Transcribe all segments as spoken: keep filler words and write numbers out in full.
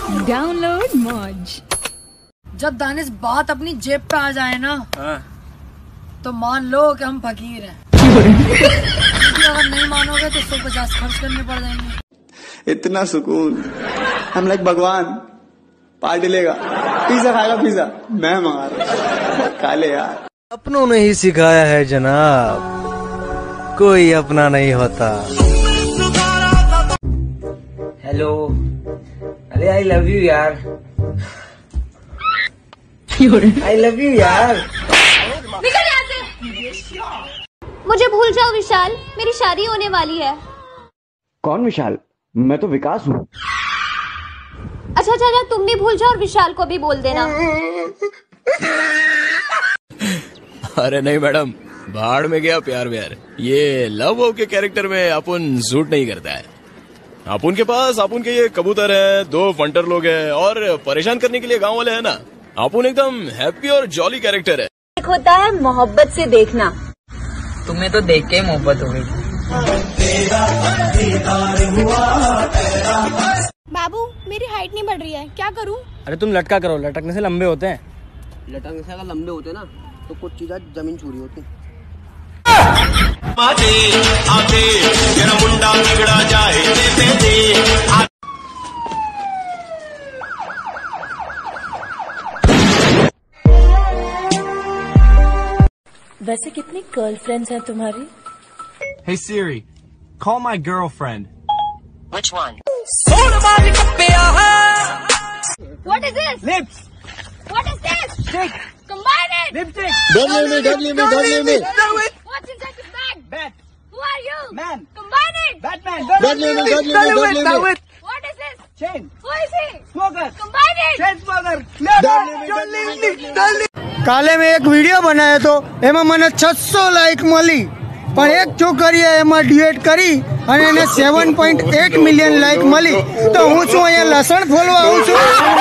Download मौज। जब दानिश बात अपनी जेब पे आ जाए ना, हाँ। तो मान लो कि हम फकीर हैं। अगर नहीं मानोगे तो सौ पचास खर्च करने पड़ जाएंगे। इतना सुकून, हम लाइक भगवान। पार्टी लेगा, पिज्जा खाएगा, पिज्जा मैं मंगा रहा, खा ले यार। अपनों ने ही सिखाया है जनाब, कोई अपना नहीं होता। हेलो, अरे आई लव यू यार, आई लव यू यार। निकल यहाँ से। मुझे भूल जाओ विशाल, मेरी शादी होने वाली है। कौन विशाल? मैं तो विकास हूँ। अच्छा अच्छा अच्छा, तुम भी भूल जाओ और विशाल को भी बोल देना। अरे नहीं मैडम, भाड़ में गया प्यार व्यार। ये लव वव के कैरेक्टर में अपन सूट नहीं करता है। अपन के पास अपन के ये कबूतर है, दो फंटर लोग हैं और परेशान करने के लिए गांव वाले हैं ना। अपन एकदम हैप्पी और जॉली कैरेक्टर है। एक होता है मोहब्बत से देखना, तुम्हें तो देख के मोहब्बत हो गई। बाबू मेरी हाइट नहीं बढ़ रही है, क्या करूं? अरे तुम लटका करो, लटकने से लंबे होते हैं। लटकने से अगर लंबे होते ना तो कुछ चीजें जमीन छू रही होती। आते आते तेरा मुंडा बिगड़ा जाए दे दे। वैसे कितनी गर्लफ्रेंड्स हैं तुम्हारी? Hey Siri, call my girlfriend. Which one? What is this? Lips. What is this? Stick. Combine it. Lipstick. Don't leave me, don't leave me, don't leave me. Do it. What's inside this bag? Bat. Who are you? Man. Combine it. Batman. Don't leave me, don't leave me, don't leave me. What is this? Chain. Who is he? Smoker. Combine it. Chain smoker. Don't leave me, Don't leave me. Don't leave me. કાલે મેં એક video બનાવ્યો તો એમાં મને છસો like મળી, પણ એક છોકરીએ એમાં ડ્યુએટ કરી અને એને સાત પોઈન્ટ આઠ મિલિયન લાઈક મળી, તો હું શું અહીંયા લસણ ફોલવા આવું છું?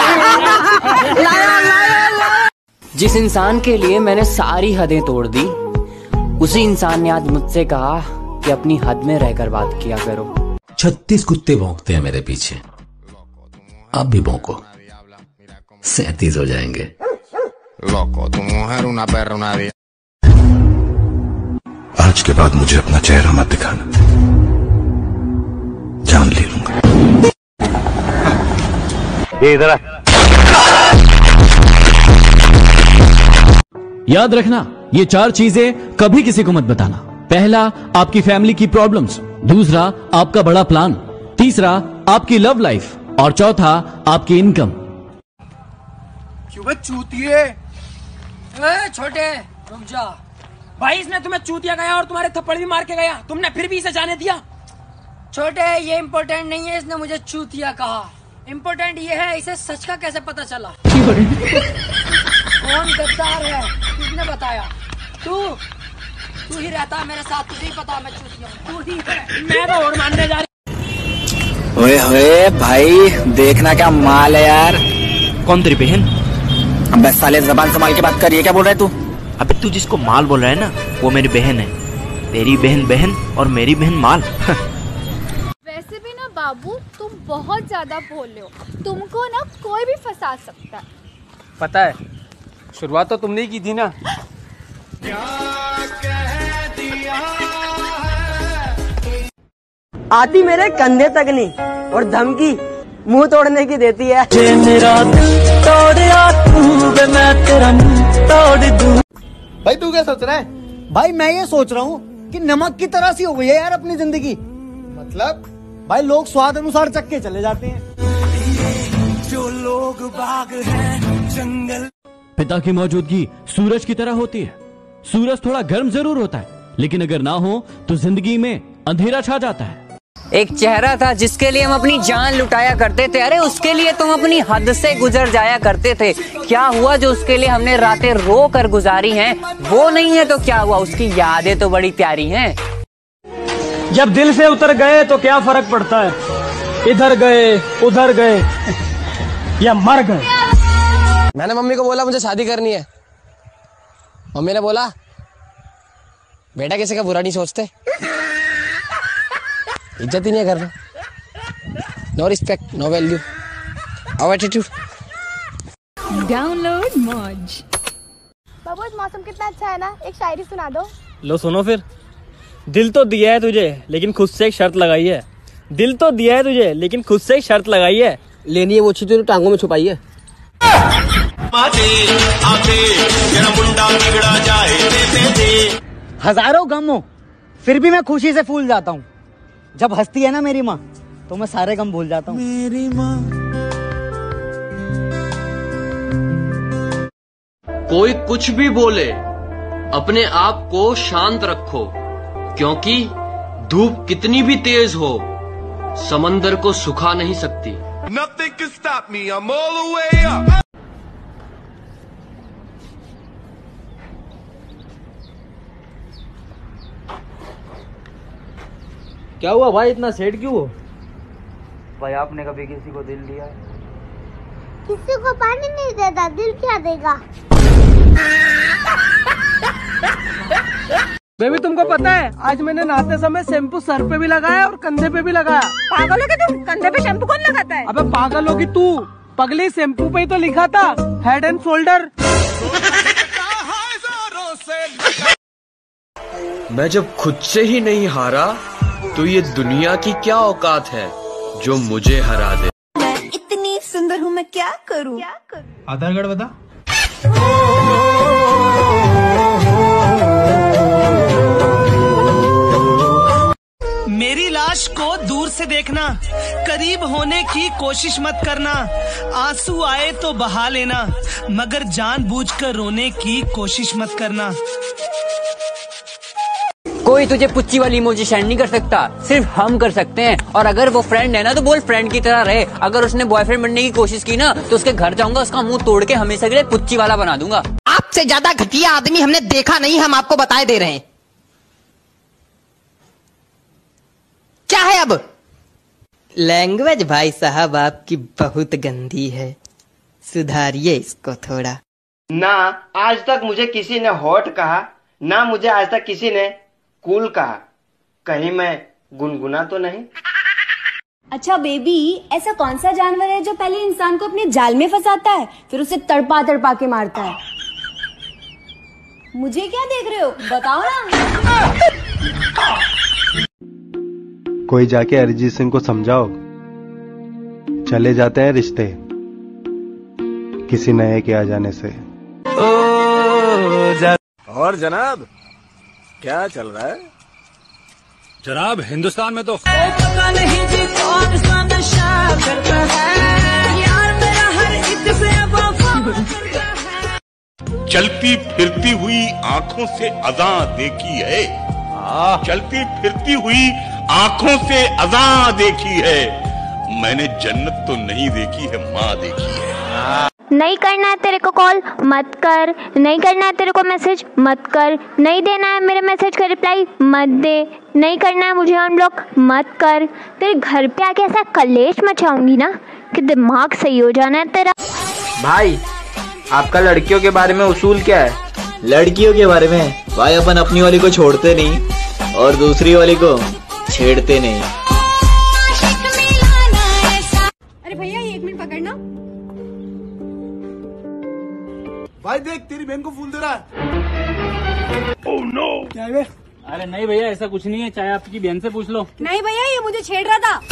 जिस इंसान के लिए मैंने सारी हदें तोड़ दी, उसी इंसान ने आज मुझसे कहा कि अपनी हद में रहकर बात किया करो। छत्तीस कुत्ते भौंकते हैं मेरे पीछे, अब भी भौंको, सैंतीस हो जाएंगे। Loco, tu mujer una perra, una vida. आज के बाद मुझे अपना चेहरा मत दिखाना, जान ले लूंगा। ये इधर आ। याद रखना, ये चार चीजें कभी किसी को मत बताना। पहला, आपकी फैमिली की प्रॉब्लम्स। दूसरा, आपका बड़ा प्लान। तीसरा, आपकी लव लाइफ। और चौथा, आपकी इनकम। क्यों बे चूतिए? ए, छोटे रुक जा। भाई इसने तुम्हें चूतिया गया और तुम्हारे थप्पड़ भी मार के गया, तुमने फिर भी इसे जाने दिया। छोटे ये इम्पोर्टेंट नहीं है इसने मुझे चूतिया कहा, इम्पोर्टेंट ये है इसे सच का कैसे पता चला। कौन गद्दार है, किसने बताया? तू तू ही रहता है मेरे साथ, तुझे ही पता मैं चूतिया हूँ, तू ही है। मैं तो और मानने जा रही। ओए होए भाई, देखना क्या माल है यार। कौन तेरी बहन? अबे साले जबान संभाल के बात कर, ये क्या बोल रहा है तू? अबे तू जिसको माल बोल रहा है ना, वो मेरी बहन है। तेरी बहन बहन और मेरी बहन माल। वैसे भी ना बाबू, तुम बहुत ज्यादा बोल रहे हो, तुमको ना कोई भी फंसा सकता है। पता है, शुरुआत तो तुमने ही की थी ना। आती मेरे कंधे तक नहीं और धमकी मुंह तोड़ने की देती है। मेरा दिल तोड़या तू, मैं तेरा मुंह तोड़ दूं। भाई तू क्या सोच रहा है? भाई मैं ये सोच रहा हूँ कि नमक की तरह सी हो गई है यार अपनी जिंदगी। मतलब भाई लोग स्वाद अनुसार चख के चले जाते हैं। जो लोग बाग हैं जंगल। पिता की मौजूदगी सूरज की तरह होती है। सूरज थोड़ा गर्म जरूर होता है, लेकिन अगर ना हो तो जिंदगी में अंधेरा छा जाता है। एक चेहरा था जिसके लिए हम अपनी जान लुटाया करते थे, अरे उसके लिए तुम अपनी हद से गुजर जाया करते थे। क्या हुआ जो उसके लिए हमने रातें रो कर गुजारी हैं, वो नहीं है तो क्या हुआ, उसकी यादें तो बड़ी प्यारी हैं। जब दिल से उतर गए तो क्या फर्क पड़ता है, इधर गए उधर गए या मर गए। मैंने मम्मी को बोला मुझे शादी करनी है, मम्मी ने बोला बेटा किसी का बुरा नहीं सोचते, इज्जत ही नहीं है घर में, नो रिस्पेक्ट नो वैल्यू। आओ एटीट्यूड। डाउनलोड मौज। बाबू आज मौसम कितना अच्छा है ना, एक शायरी सुना दो। लो सुनो फिर। दिल तो दिया है तुझे लेकिन खुद से एक शर्त लगाई है। दिल तो दिया है तुझे लेकिन खुद से एक शर्त लगाई है। लेनी है वो चीज तो टांगों में छुपाई है। हजारों गम हो फिर भी मैं खुशी से फूल जाता हूँ। जब हंसती है ना मेरी माँ तो मैं सारे गम भूल जाता हूँ। मेरी माँ। कोई कुछ भी बोले अपने आप को शांत रखो, क्योंकि धूप कितनी भी तेज हो समंदर को सुखा नहीं सकती। Nothing can stop me, I'm all the way up. क्या हुआ भाई, इतना सेड क्यों हो? भाई आपने कभी किसी को दिल दिया है? किसी को पानी नहीं देता, दिल क्या देगा? बेबी तुमको पता है आज मैंने नहाते समय शैम्पू सर पे भी लगाया और कंधे पे भी लगाया। पागल हो क्या तुम? कंधे पे शैम्पू कौन लगाता है? अबे पागल होगी तू, पगली शैम्पू पे ही तो लिखा था हेड एंड शोल्डर। मैं जब खुद से ही नहीं हारा तो ये दुनिया की क्या औकात है जो मुझे हरा दे। मैं इतनी सुंदर हूँ, मैं क्या करूँ? आधार कार्ड बता। मेरी लाश को दूर से देखना, करीब होने की कोशिश मत करना। आंसू आए तो बहा लेना, मगर जानबूझकर रोने की कोशिश मत करना। कोई तुझे पुच्ची वाली इमोजी सेंड नहीं कर सकता, सिर्फ हम कर सकते हैं। और अगर वो फ्रेंड है ना तो बोल फ्रेंड की तरह रहे। अगर उसने बॉयफ्रेंड बनने की कोशिश की ना तो उसके घर जाऊंगा, उसका मुंह तोड़ के हमेशा के लिए पुच्ची वाला बना दूंगा। आपसे ज्यादा घटिया आदमी हमने देखा नहीं, हम आपको बताए दे रहे हैं। क्या है अब? लैंग्वेज भाई साहब आपकी बहुत गंदी है, सुधारिए इसको थोड़ा। ना आज तक मुझे किसी ने हॉट कहा, ना मुझे आज तक किसी ने कूल कहा। कहीं मैं गुनगुना तो नहीं? अच्छा बेबी, ऐसा कौन सा जानवर है जो पहले इंसान को अपने जाल में फंसाता है फिर उसे तड़पा तड़पा के मारता है? मुझे क्या देख रहे हो, बताओ ना। कोई जाके अरिजीत सिंह को समझाओ, चले जाते हैं रिश्ते किसी नए के आ जाने से। ओ जा... और जनाब क्या चल रहा है? जनाब हिंदुस्तान में तो पता नहीं जी कौन सा नशा करता है, यार मेरा हर एक से वफा करता है। चलती फिरती हुई आंखों से अज़ा देखी है, चलती फिरती हुई आंखों से अज़ा देखी है। मैंने जन्नत तो नहीं देखी है, माँ देखी है। नहीं करना है तेरे को कॉल मत कर, नहीं करना है तेरे को मैसेज मत कर, नहीं देना है मेरे मैसेज का रिप्लाई मत दे, नहीं करना है मुझे अनब्लॉक मत कर। तेरे घर पे आके ऐसा कलेश मचाऊंगी ना कि दिमाग सही हो जाना है तेरा। भाई आपका लड़कियों के बारे में उसूल क्या है? लड़कियों के बारे में भाई अपन अपनी वाली को छोड़ते नहीं और दूसरी वाली को छेड़ते नहीं। अरे भैया एक मिनट पकड़ना। भाई देख तेरी बहन को फूल दे रहा है। Oh no. क्या है? अरे नहीं भैया ऐसा कुछ नहीं है, चाहे आपकी बहन से पूछ लो। नहीं भैया ये मुझे छेड़ रहा था।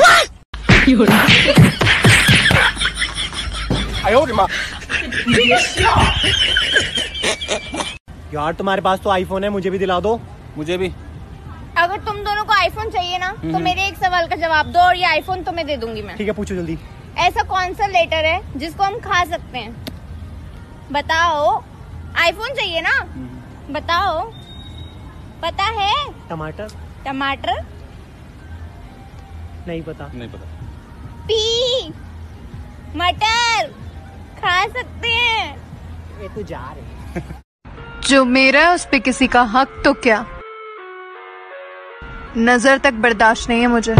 यार तुम्हारे पास तो आईफोन है, मुझे भी दिला दो। मुझे भी। अगर तुम दोनों को आईफोन चाहिए ना तो मेरे एक सवाल का जवाब दो और ये आईफोन तुम्हें दे दूंगी मैं। ठीक है पूछो जल्दी। ऐसा कौन सा लेटर है जिसको हम खा सकते हैं? बताओ। आईफोन चाहिए ना, बताओ। पता है? टमाटर। टमाटर नहीं पता। नहीं पता। पी मटर खा सकते हैं। ये तो जा रहे जो मेरा है उस पे किसी का हक तो क्या, नजर तक बर्दाश्त नहीं है मुझे।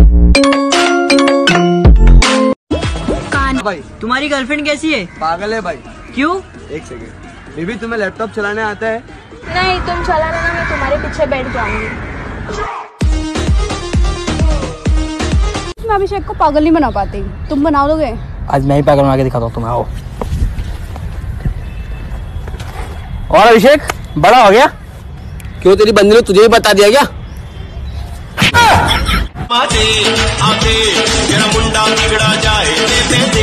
कान भाई तुम्हारी गर्लफ्रेंड कैसी है? पागल है भाई। क्यों? एक सेकंड बेबी, तुम्हें लैपटॉप चलाने आता है? नहीं तुम चलाना ना, मैं तुम्हारे पीछे बैठ जाऊंगी। मैं अभिषेक को पागल नहीं बना पाती, तुम बना दोगे? आज मैं ही पैक बना के दिखाता हूँ तुम्हें। आओ। और अभिषेक बड़ा हो गया? क्यों तेरी बंदी ने तुझे ही बता दिया क्या? आते आते तेरा मुंडा बिगड़ा जाए